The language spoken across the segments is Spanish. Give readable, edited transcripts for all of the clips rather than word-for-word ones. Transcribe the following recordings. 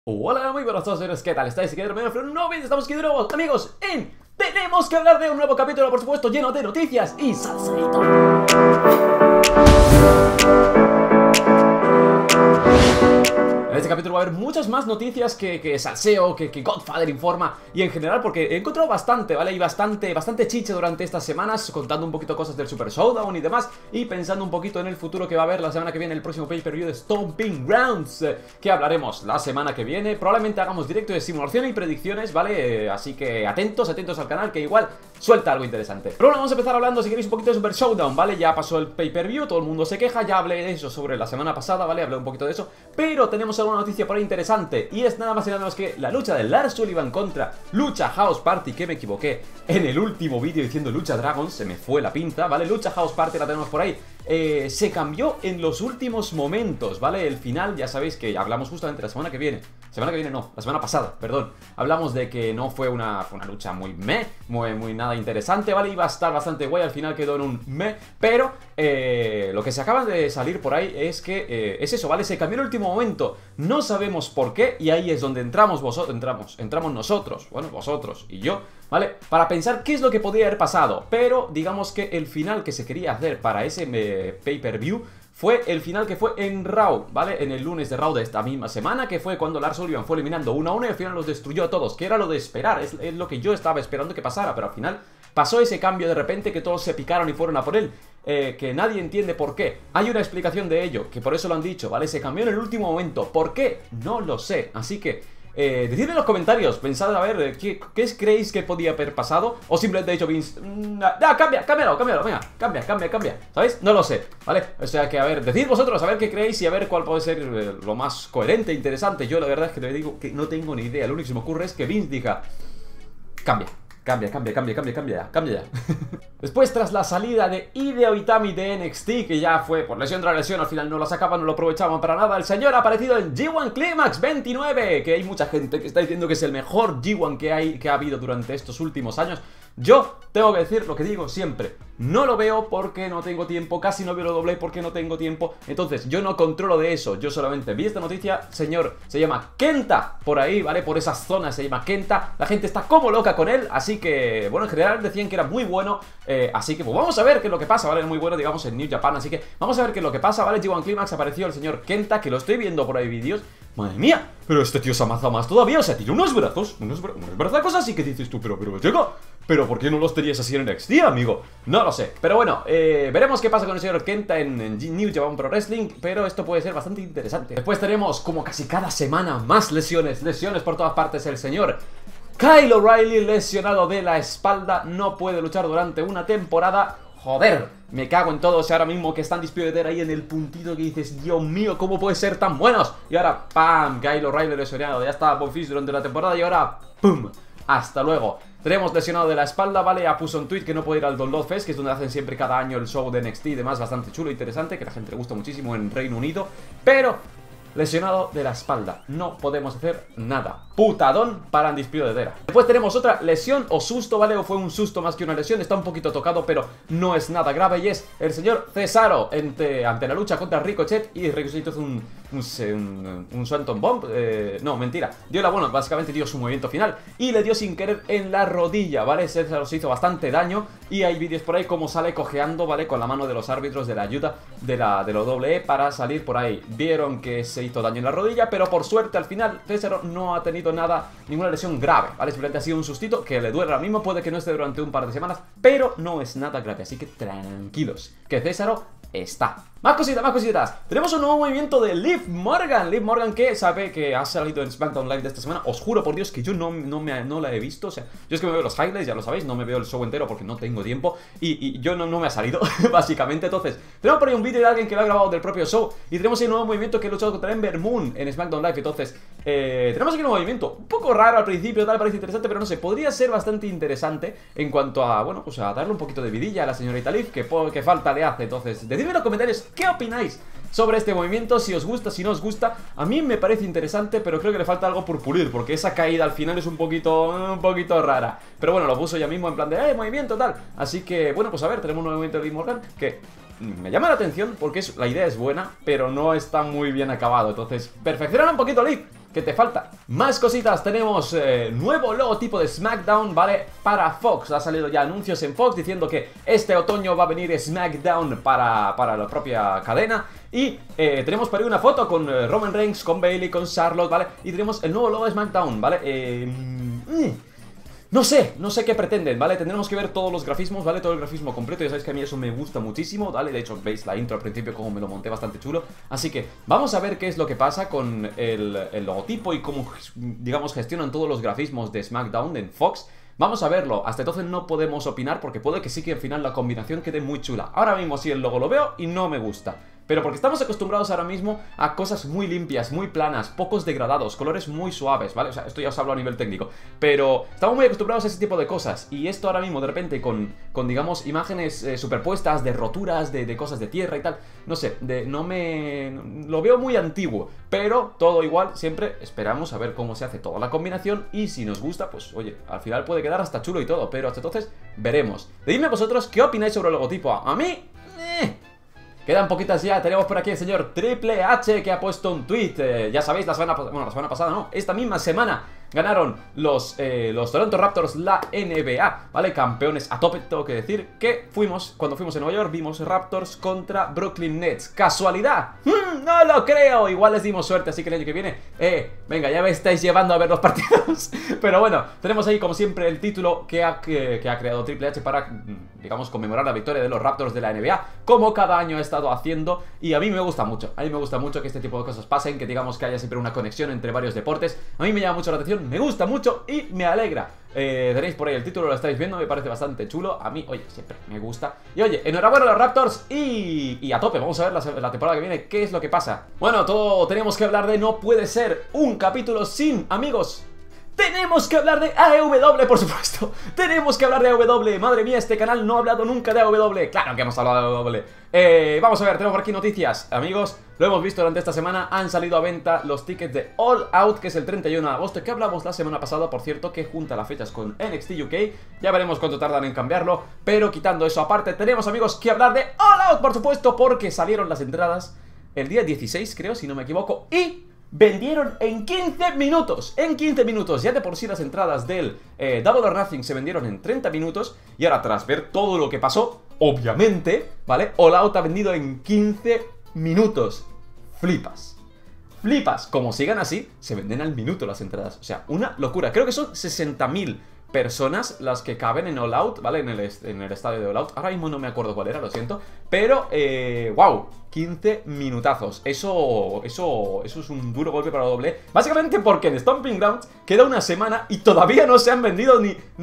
Hola, muy buenas a todos, ¿qué tal estáis? No bien, estamos aquí de nuevo, amigos, Tenemos que hablar de un nuevo capítulo, por supuesto, lleno de noticias y salsadito. En este capítulo va a haber muchas más noticias que salseo, que Godfather informa. Y en general porque he encontrado bastante, ¿vale? Y bastante chiche durante estas semanas, contando un poquito cosas del Super Showdown y demás. Y pensando un poquito en el futuro que va a haber la semana que viene, el próximo pay-per-view de Stomping Grounds, que hablaremos la semana que viene. Probablemente hagamos directo de simulación y predicciones, ¿vale? Así que atentos al canal, que igual suelta algo interesante. Pero bueno, vamos a empezar hablando, si queréis, un poquito de Super Showdown, ¿vale? Ya pasó el pay-per-view, todo el mundo se queja, ya hablé de eso sobre la semana pasada, ¿vale? Hablé un poquito de eso, pero tenemos alguna noticia por ahí interesante, y es nada más y nada menos que la lucha de Lars Sullivan contra Lucha House Party, que me equivoqué en el último vídeo diciendo Lucha Dragons, se me fue la pinta, ¿vale? Lucha House Party la tenemos por ahí. Se cambió en los últimos momentos, ¿vale? El final, ya sabéis que hablamos justamente la semana que viene no, la semana pasada, perdón. Hablamos de que no fue una lucha muy muy nada interesante, ¿vale? Iba a estar bastante guay, al final quedó en un pero lo que se acaba de salir por ahí es que es eso, ¿vale? Se cambió en el último momento, no sabemos por qué, y ahí es donde entramos nosotros, bueno, vosotros y yo, ¿vale? Para pensar qué es lo que podría haber pasado, pero digamos que el final que se quería hacer para ese pay-per-view fue el final que fue en Raw, ¿vale? En el lunes de Raw de esta misma semana, que fue cuando Lars Sullivan fue eliminando uno a uno y al final los destruyó a todos, que era lo de esperar, es lo que yo estaba esperando que pasara, pero al final pasó ese cambio de repente que todos se picaron y fueron a por él, que nadie entiende por qué. Hay una explicación de ello, que por eso lo han dicho, ¿vale? Se cambió en el último momento, ¿por qué? No lo sé, así que decidme en los comentarios, pensad a ver ¿qué creéis que podía haber pasado? O simplemente he dicho Vince, cámbialo, venga, cambia, ¿sabéis? No lo sé, ¿vale? O sea que a ver, decid vosotros a ver qué creéis y a ver cuál puede ser lo más coherente, interesante. Yo la verdad es que te digo que no tengo ni idea, lo único que se me ocurre es que Vince diga, cambia ya. Después, tras la salida de Hideo Itami de NXT, que ya fue por lesión tras lesión, al final no la sacaban, no lo aprovechaban para nada, el señor ha aparecido en G1 Climax 29, que hay mucha gente que está diciendo que es el mejor G1 que ha habido durante estos últimos años. Yo tengo que decir lo que digo siempre, no lo veo porque no tengo tiempo, casi no veo lo doble porque no tengo tiempo, entonces yo no controlo de eso, yo solamente vi esta noticia, señor, se llama Kenta, por ahí, ¿vale? Por esas zonas se llama Kenta, la gente está como loca con él, así que, bueno, en general decían que era muy bueno, así que pues vamos a ver qué es lo que pasa, ¿vale? Muy bueno, digamos, en New Japan, así que vamos a ver qué es lo que pasa, ¿vale? G1 Climax apareció el señor Kenta, que lo estoy viendo por ahí vídeos. Madre mía, pero este tío se amaza más todavía, o sea, tiene unos brazos así que dices tú, pero llega, pero ¿por qué no los tenías así en NXT, amigo? No lo sé, pero bueno, veremos qué pasa con el señor Kenta en New Japan Pro Wrestling, pero esto puede ser bastante interesante. Después tenemos, como casi cada semana, más lesiones por todas partes. El señor Kyle O'Reilly, lesionado de la espalda, no puede luchar durante una temporada. Joder, me cago en todo, o sea, ahora mismo que están Dispiodeter ahí en el puntito que dices, Dios mío, ¿cómo puede ser tan buenos? Y ahora, ¡pam! Kyle O'Reilly lesionado, ya estaba Bonfils durante la temporada y ahora, ¡pum! Hasta luego. Tenemos lesionado de la espalda, ¿vale? Ya puso un tweet que no puede ir al Download Fest, que es donde hacen siempre cada año el show de NXT y demás, bastante chulo, interesante, que a la gente le gusta muchísimo en Reino Unido, pero lesionado de la espalda, no podemos hacer nada. Putadón para Undisputed. Después tenemos otra lesión o susto, ¿vale? O fue un susto más que una lesión, está un poquito tocado, pero no es nada grave. Y es el señor Cesaro ante la lucha contra Ricochet. Y Ricochet hizo un Swanton Bomb, no, mentira, básicamente dio su movimiento final y le dio sin querer en la rodilla, ¿vale? Cesaro se hizo bastante daño y hay vídeos por ahí como sale cojeando, ¿vale? Con la mano de los árbitros de la ayuda de la WWE para salir por ahí. Vieron que se hizo daño en la rodilla, pero por suerte al final Cesaro no ha tenido ninguna lesión grave, ¿vale? Simplemente ha sido un sustito que le duele ahora mismo, puede que no esté durante un par de semanas, pero no es nada grave, así que tranquilos, que Cesaro está. Más cositas. Tenemos un nuevo movimiento de Liv Morgan, que sabe que ha salido en SmackDown Live de esta semana. Os juro por Dios que yo no la he visto. O sea, yo es que me veo los highlights, ya lo sabéis, no me veo el show entero porque no tengo tiempo. Y yo no me ha salido, básicamente. Entonces, tenemos por ahí un vídeo de alguien que lo ha grabado del propio show. Y tenemos ahí un nuevo movimiento que he luchado contra Ember Moon en SmackDown Live. Entonces, tenemos aquí un movimiento un poco raro al principio, tal, parece interesante, pero no sé, podría ser bastante interesante en cuanto a, bueno, pues a darle un poquito de vidilla a la señorita Liv, que falta le hace. Entonces, decidme en los comentarios qué opináis sobre este movimiento, si os gusta, si no os gusta. A mí me parece interesante, pero creo que le falta algo por pulir, porque esa caída al final es un poquito rara. Pero bueno, lo puso ya mismo en plan de movimiento tal. Así que, bueno, pues a ver, tenemos un movimiento de Liv Morgan que me llama la atención porque la idea es buena, pero no está muy bien acabado. Entonces, perfecciona un poquito Liv. ¿Qué te falta? Más cositas, tenemos nuevo logotipo de SmackDown, ¿vale? Para Fox, ha salido ya anuncios en Fox diciendo que este otoño va a venir SmackDown para la propia cadena. Y tenemos por ahí una foto con Roman Reigns, con Bayley, con Charlotte, ¿vale? Y tenemos el nuevo logo de SmackDown, ¿vale? No sé qué pretenden, ¿vale? Tendremos que ver todos los grafismos, ¿vale? Todo el grafismo completo, ya sabéis que a mí eso me gusta muchísimo, ¿vale? De hecho, veis la intro al principio como me lo monté bastante chulo. Así que vamos a ver qué es lo que pasa con el logotipo y cómo, digamos, gestionan todos los grafismos de SmackDown en Fox. Vamos a verlo, hasta entonces no podemos opinar porque puede que sí que al final la combinación quede muy chula. Ahora mismo sí el logo lo veo y no me gusta. Pero porque estamos acostumbrados ahora mismo a cosas muy limpias, muy planas, pocos degradados, colores muy suaves, ¿vale? O sea, esto ya os hablo a nivel técnico. Pero estamos muy acostumbrados a ese tipo de cosas. Y esto ahora mismo, de repente, con digamos, imágenes superpuestas de roturas, de cosas de tierra y tal, no sé, lo veo muy antiguo. Pero todo igual, siempre esperamos a ver cómo se hace toda la combinación. Y si nos gusta, pues oye, al final puede quedar hasta chulo y todo. Pero hasta entonces, veremos. Decidme vosotros qué opináis sobre el logotipo. A mí... Quedan poquitas ya, tenemos por aquí el señor Triple H que ha puesto un tweet. Ya sabéis, la semana pasada no, esta misma semana ganaron los Toronto Raptors la NBA, ¿vale? Campeones a tope, tengo que decir que cuando fuimos a Nueva York, vimos Raptors contra Brooklyn Nets. ¿Casualidad? No lo creo, igual les dimos suerte, así que el año que viene, venga, ya me estáis llevando a ver los partidos. Pero bueno, tenemos ahí como siempre el título que ha creado Triple H para, digamos, conmemorar la victoria de los Raptors de la NBA, como cada año ha estado haciendo, y a mí me gusta mucho, que este tipo de cosas pasen, que digamos que haya siempre una conexión entre varios deportes. A mí me llama mucho la atención, me gusta mucho y me alegra. Tenéis por ahí el título, lo estáis viendo, me parece bastante chulo. A mí, oye, siempre me gusta. Y oye, enhorabuena a los Raptors y a tope, vamos a ver la temporada que viene qué es lo que pasa. Bueno, todo tenemos que hablar de No Puede Ser, un capítulo sin amigos. Tenemos que hablar de AEW, por supuesto. Tenemos que hablar de AEW. Madre mía, este canal no ha hablado nunca de AEW. Claro que hemos hablado de AEW. Vamos a ver, tenemos por aquí noticias. Amigos, lo hemos visto durante esta semana. Han salido a venta los tickets de All Out, que es el 31 de agosto, que hablamos la semana pasada, por cierto, que junta las fechas con NXT UK. Ya veremos cuánto tardan en cambiarlo. Pero quitando eso aparte, tenemos, amigos, que hablar de All Out, por supuesto, porque salieron las entradas el día 16, creo, si no me equivoco. Y... vendieron en 15 minutos. En 15 minutos. Ya de por sí las entradas del Double or Nothing se vendieron en 30 minutos. Y ahora, tras ver todo lo que pasó, obviamente, ¿vale? All Out ha vendido en 15 minutos. Flipas. Flipas. Como sigan así, se venden al minuto las entradas. O sea, una locura. Creo que son 60.000 personas las que caben en All Out, ¿vale? En el estadio de All Out. Ahora mismo no me acuerdo cuál era, lo siento. Pero, wow, 15 minutazos. Eso es un duro golpe para la WWE. Básicamente porque en Stomping Grounds queda una semana y todavía no se han vendido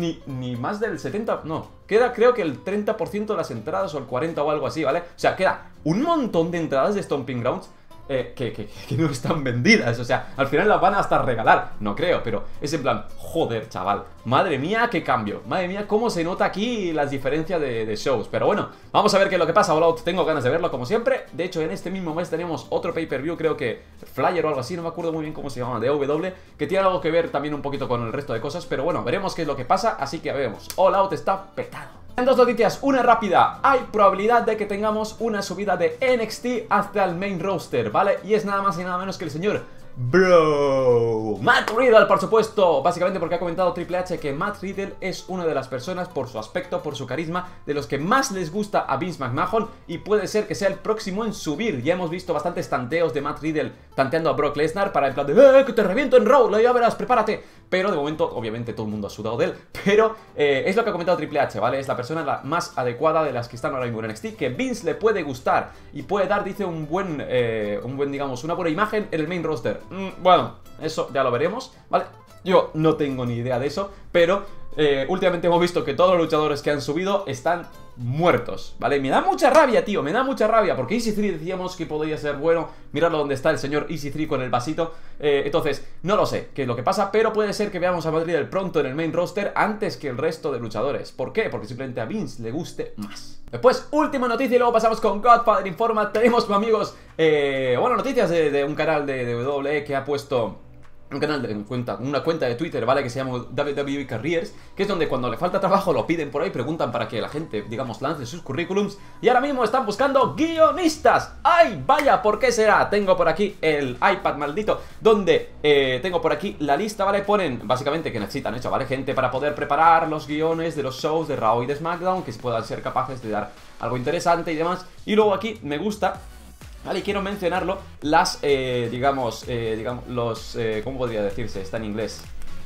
ni más del 70%. No, queda creo que el 30% de las entradas o el 40% o algo así, ¿vale? O sea, queda un montón de entradas de Stomping Grounds que no están vendidas. O sea, al final las van a hasta regalar. No creo, pero es en plan, joder, chaval, madre mía, qué cambio. Madre mía, cómo se nota aquí las diferencias de shows. Pero bueno, vamos a ver qué es lo que pasa. All Out, tengo ganas de verlo como siempre. De hecho, en este mismo mes tenemos otro pay-per-view, creo que Flyer o algo así, no me acuerdo muy bien cómo se llama, de AEW, que tiene algo que ver también un poquito con el resto de cosas. Pero bueno, veremos qué es lo que pasa, así que vemos. All Out está petado. En dos noticias, una rápida. Hay probabilidad de que tengamos una subida de NXT hasta el main roster, ¿vale? Y es nada más y nada menos que el señor Matt Riddle, por supuesto. Básicamente porque ha comentado Triple H que Matt Riddle es una de las personas, por su aspecto, por su carisma, de los que más les gusta a Vince McMahon, y puede ser que sea el próximo en subir. Ya hemos visto bastantes tanteos de Matt Riddle tanteando a Brock Lesnar para en plan de que te reviento en Raw, ya verás, prepárate. Pero de momento, obviamente, todo el mundo ha sudado de él. Pero es lo que ha comentado Triple H, ¿vale? Es la persona más adecuada de las que están ahora mismo en NXT, que Vince le puede gustar y puede dar, dice, un buen, digamos, una buena imagen en el main roster. Bueno, eso ya lo veremos, ¿vale? Yo no tengo ni idea de eso, pero últimamente hemos visto que todos los luchadores que han subido están muertos, ¿vale? Me da mucha rabia, tío, me da mucha rabia, porque EC3 decíamos que podría ser bueno. Miradlo donde está el señor EC3 con el vasito. Entonces, no lo sé qué es lo que pasa, pero puede ser que veamos a Madrid el pronto en el main roster antes que el resto de luchadores. ¿Por qué? Porque simplemente a Vince le guste más. Después, última noticia y luego pasamos con Godfather Informa. Tenemos, amigos, bueno, noticias de un canal de WWE que ha puesto un canal una cuenta de Twitter, ¿vale? Que se llama WWE Careers, que es donde cuando le falta trabajo lo piden por ahí, preguntan para que la gente, digamos, lance sus currículums. Y ahora mismo están buscando guionistas. ¡Ay, vaya! ¿Por qué será? Tengo por aquí el iPad maldito, donde tengo por aquí la lista, ¿vale? Ponen básicamente que necesitan eso, ¿vale? Gente para poder preparar los guiones de los shows de Raw y de SmackDown, que puedan ser capaces de dar algo interesante y demás. Y luego aquí me gusta, vale, quiero mencionarlo, las, digamos, ¿cómo podría decirse? Está en inglés.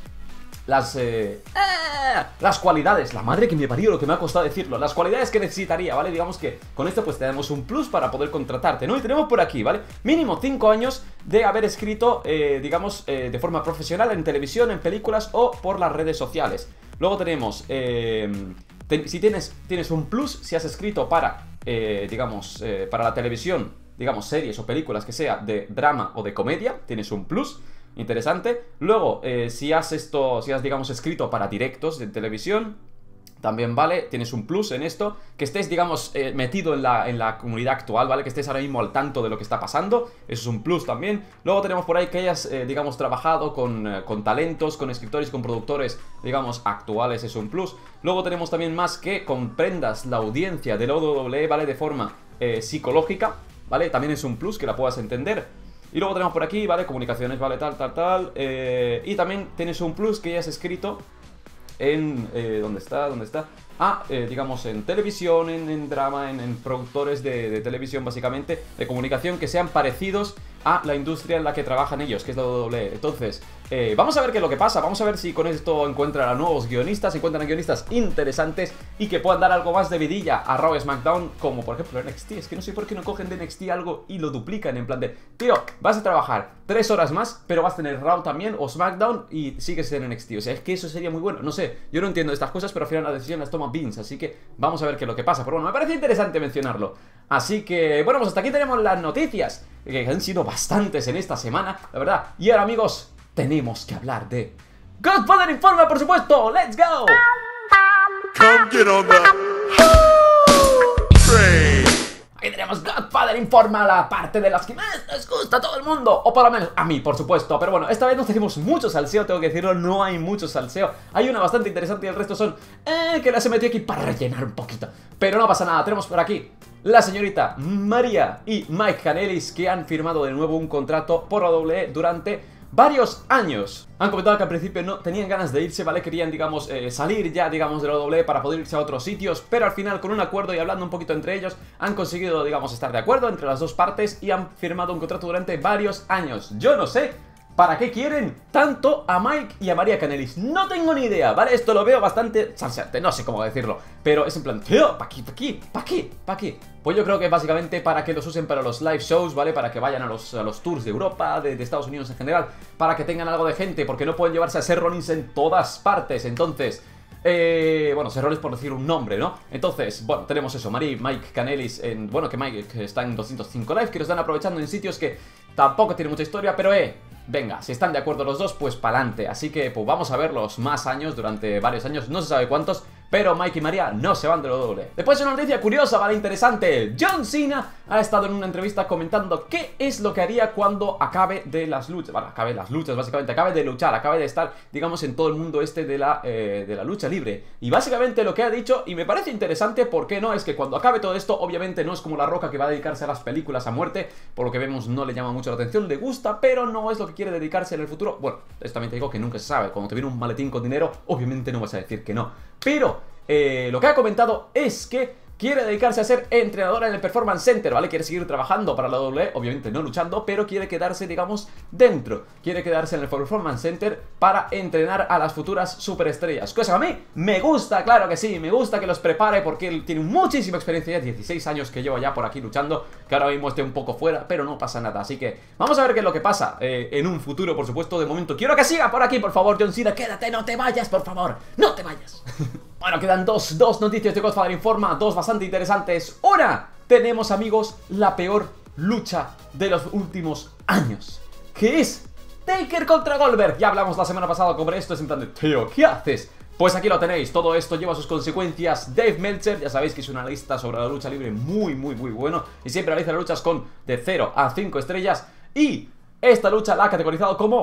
Las cualidades, la madre que me parió, lo que me ha costado decirlo. Las cualidades que necesitaría, ¿vale? Digamos que con esto pues tenemos un plus para poder contratarte, ¿no? Y tenemos por aquí, ¿vale? Mínimo 5 años de haber escrito, digamos, de forma profesional en televisión, en películas o por las redes sociales. Luego tenemos, si tienes un plus, si has escrito para, digamos, para la televisión, digamos, series o películas que sea de drama o de comedia, tienes un plus interesante. Luego, si has, digamos, escrito para directos de televisión, también vale, tienes un plus en esto. Que estés, digamos, metido en la comunidad actual, ¿vale? Que estés ahora mismo al tanto de lo que está pasando. Eso es un plus también. Luego tenemos por ahí que hayas, digamos, trabajado con talentos, con escritores, con productores, digamos, actuales. Es un plus. Luego tenemos también más que comprendas la audiencia de la WWE, ¿vale? De forma psicológica, ¿vale? También es un plus que la puedas entender. Y luego tenemos por aquí, ¿vale? Comunicaciones, ¿vale? Tal. Y también tienes un plus que ya has escrito en... ¿dónde está? Digamos, en televisión, en drama, en productores de televisión, básicamente, de comunicación, que sean parecidos a la industria en la que trabajan ellos, que es la WWE. Entonces, vamos a ver qué es lo que pasa. Vamos a ver si con esto encuentran a nuevos guionistas, encuentran a guionistas interesantes y que puedan dar algo más de vidilla a Raw y SmackDown, como por ejemplo NXT. Es que no sé por qué no cogen de NXT algo y lo duplican en plan de, tío, vas a trabajar 3 horas más, pero vas a tener Raw también o SmackDown y sigues en NXT. O sea, es que eso sería muy bueno. No sé, yo no entiendo estas cosas, pero al final la decisión las toma Vince, así que vamos a ver qué es lo que pasa. Pero bueno, me parece interesante mencionarlo. Así que, bueno, pues hasta aquí tenemos las noticias, que han sido bastantes en esta semana, la verdad. Y ahora, amigos, tenemos que hablar de Godfather Informa, por supuesto. ¡Let's go! Come get on the train. Ahí tenemos Godfather Informa, la parte de las que más nos gusta a todo el mundo, o por lo menos a mí, por supuesto. Pero bueno, esta vez no tenemos mucho salseo, tengo que decirlo, no hay mucho salseo. Hay una bastante interesante y el resto son que las he metido aquí para rellenar un poquito. Pero no pasa nada, tenemos por aquí la señorita María y Mike Kanellis, que han firmado de nuevo un contrato por la WWE durante varios años. Han comentado que al principio no tenían ganas de irse, ¿vale? Querían, digamos, salir ya, digamos, de la WWE para poder irse a otros sitios, pero al final, con un acuerdo y hablando un poquito entre ellos, han conseguido, digamos, estar de acuerdo entre las dos partes y han firmado un contrato durante varios años. Yo no sé ¿para qué quieren tanto a Mike y a María Kanellis? No tengo ni idea, ¿vale? Esto lo veo bastante salseante, no sé cómo decirlo, pero es en plan, tío, ¿pa' qué? Pues yo creo que básicamente para que los usen para los live shows, ¿vale? Para que vayan a los tours de Europa, de Estados Unidos en general, para que tengan algo de gente, porque no pueden llevarse a Seth Rollins en todas partes. Entonces, bueno, Seth Rollins por decir un nombre, ¿no? Entonces, bueno, tenemos eso, María y Mike Kanellis en... Bueno, que Mike está en 205 Live, que lo están aprovechando en sitios que tampoco tienen mucha historia, pero venga, si están de acuerdo los dos, pues pa'lante. Así que, pues vamos a verlos más años, durante varios años, no se sabe cuántos, pero Mike y María no se van de lo doble. Después una noticia curiosa, ¿vale? Interesante. John Cena ha estado en una entrevista comentando qué es lo que haría cuando acabe de las luchas. Bueno, acabe las luchas, básicamente, acabe de luchar, acabe de estar, digamos, en todo el mundo este de la lucha libre. Y básicamente lo que ha dicho, y me parece interesante, ¿por qué no? Es que cuando acabe todo esto, obviamente no es como La Roca, que va a dedicarse a las películas a muerte. Por lo que vemos, no le llama mucho la atención, le gusta, pero no es lo que quiere dedicarse en el futuro. Bueno, esto también te digo que nunca se sabe. Cuando te viene un maletín con dinero, obviamente no vas a decir que no. Pero lo que ha comentado es que quiere dedicarse a ser entrenadora en el Performance Center, ¿vale? Quiere seguir trabajando para la WWE, obviamente no luchando, pero quiere quedarse, digamos, dentro. Quiere quedarse en el Performance Center para entrenar a las futuras superestrellas. Cosa que a mí me gusta, claro que sí, me gusta que los prepare porque él tiene muchísima experiencia, ya 16 años que lleva ya por aquí luchando, que ahora mismo esté un poco fuera, pero no pasa nada. Así que vamos a ver qué es lo que pasa en un futuro, por supuesto. De momento quiero que siga por aquí, por favor, John Cena, quédate, no te vayas, por favor, no te vayas. Bueno, quedan dos noticias de Godfather Informa, dos bastante interesantes. Una, tenemos, amigos, la peor lucha de los últimos años, que es Taker contra Goldberg. Ya hablamos la semana pasada sobre esto, es en plan de, tío, ¿qué haces? Pues aquí lo tenéis, todo esto lleva sus consecuencias. Dave Meltzer, ya sabéis que es un analista sobre la lucha libre muy bueno, y siempre analiza las luchas con de 0 a 5 estrellas, y esta lucha la ha categorizado como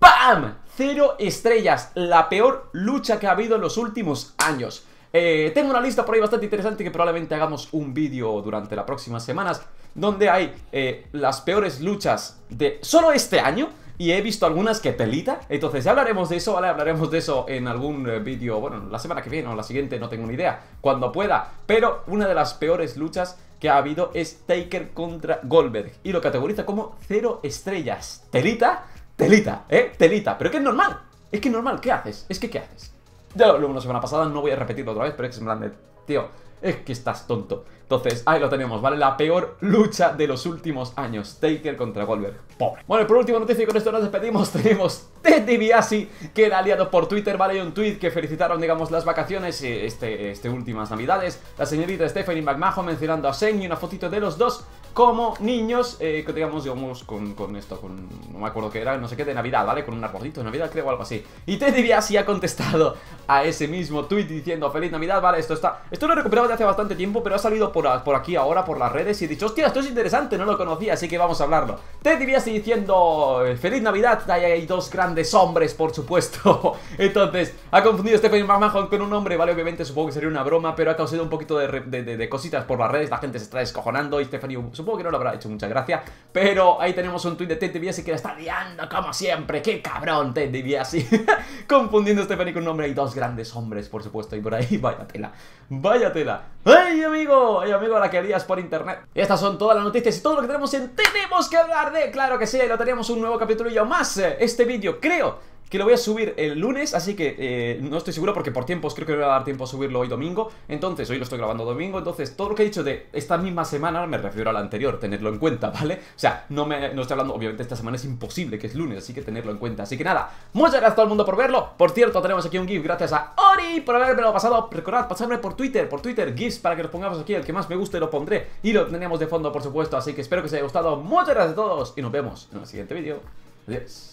¡Pam! 0 estrellas, la peor lucha que ha habido en los últimos años. Tengo una lista por ahí bastante interesante que probablemente hagamos un vídeo durante las próximas semanas, donde hay las peores luchas de solo este año. Y he visto algunas que telita. Entonces ya hablaremos de eso, ¿vale? Hablaremos de eso en algún vídeo, bueno, la semana que viene o la siguiente, no tengo ni idea, cuando pueda. Pero una de las peores luchas que ha habido es Taker contra Goldberg, y lo categoriza como 0 estrellas. Telita, telita, telita. Pero que es normal, ¿qué haces? ¿Qué haces? Ya lo hablamos la semana pasada, no voy a repetirlo otra vez, pero es que es en plan de, tío, es que estás tonto. Entonces, ahí lo tenemos, ¿vale? La peor lucha de los últimos años, Taker contra Goldberg. Pobre. Bueno, y por último noticia, y con esto nos despedimos, tenemos Ted DiBiase, que era aliado por Twitter, ¿vale? Hay un tweet que felicitaron, digamos, las vacaciones, últimas navidades. La señorita Stephanie McMahon mencionando a Shane y una fotito de los dos como niños, digamos, con esto, no me acuerdo qué era, no sé qué, de Navidad, ¿vale? Con un arbolito de Navidad, creo, o algo así. Y Ted DiBiase ha contestado a ese mismo tweet diciendo Feliz Navidad, ¿vale? Esto lo he recuperado de hace bastante tiempo, pero ha salido por aquí ahora, por las redes, y he dicho, hostia, esto es interesante, no lo conocía, así que vamos a hablarlo. Ted DiBiase diciendo Feliz Navidad, ahí hay dos grandes hombres, por supuesto. Entonces, ha confundido Stephanie McMahon con un hombre, ¿vale? Obviamente supongo que sería una broma, pero ha causado un poquito de cositas por las redes, la gente se está descojonando y Stephanie supongo que no le habrá hecho mucha gracia, pero ahí tenemos un tweet de Ted DiBiase que la está liando como siempre. ¡Qué cabrón Ted DiBiase! Confundiendo a Stephanie con un hombre y dos grandes hombres, por supuesto, y por ahí, vaya tela, vaya tela. ¡Hey, amigo! ¡Hey, amigo! La que lías por internet. Y estas son todas las noticias y todo lo que tenemos en Tenemos que hablar de. Claro que sí, lo tenemos un nuevo capítulo y aún más. Este vídeo creo que lo voy a subir el lunes, así que no estoy seguro porque por tiempos creo que no me va a dar tiempo a subirlo hoy domingo. Entonces, hoy lo estoy grabando domingo, entonces todo lo que he dicho de esta misma semana me refiero a la anterior, tenerlo en cuenta, ¿vale? O sea, no estoy hablando, obviamente esta semana es imposible, que es lunes, así que tenerlo en cuenta. Así que nada, muchas gracias a todo el mundo por verlo. Por cierto, tenemos aquí un GIF gracias a Ori por habérmelo pasado. Recordad, pasarme por Twitter, GIFs para que los pongamos aquí, el que más me guste lo pondré y lo tenemos de fondo, por supuesto. Así que espero que os haya gustado, muchas gracias a todos y nos vemos en el siguiente vídeo. Adiós.